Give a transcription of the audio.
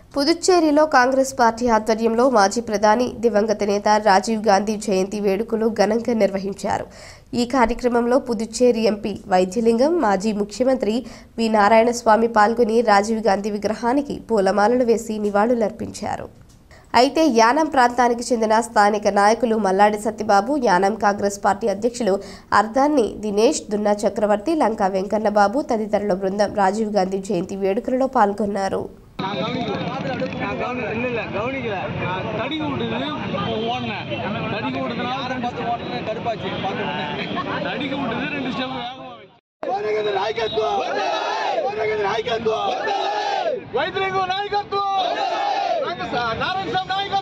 పుదుచ్చేరిలో Congress party ఆధ్వర్యంలో మాజీ ప్రధాని దివంగత నేత రాజీవ్ గాంధీ జయంతి వేడుకలు ఘనంగా నిర్వహించారు। ఈ కార్యక్రమంలో పుదుచ్చేరి ఎంపీ వైద్యలింగం, మాజీ ముఖ్యమంత్రి వి నారాయణస్వామి పాల్గొని రాజీవ్ గాంధీ విగ్రహానికి పూలమాలలు వేసి నివాళులర్పించారు। అయితే యానం ప్రాంతానికి చెందిన స్థానిక నాయకులు మల్లాడి సత్యబాబు, యానం కాంగ్రెస్ పార్టీ అధ్యక్షులు అర్ధాన్ని దినేష్, దున్నా చక్రవర్తి, లంకా వెంకన్నబాబు తదితరుల బృందం రాజీవ్ గాంధీ జయంతి వేడుకలలో పాల్గొన్నారు। నాయకత్వం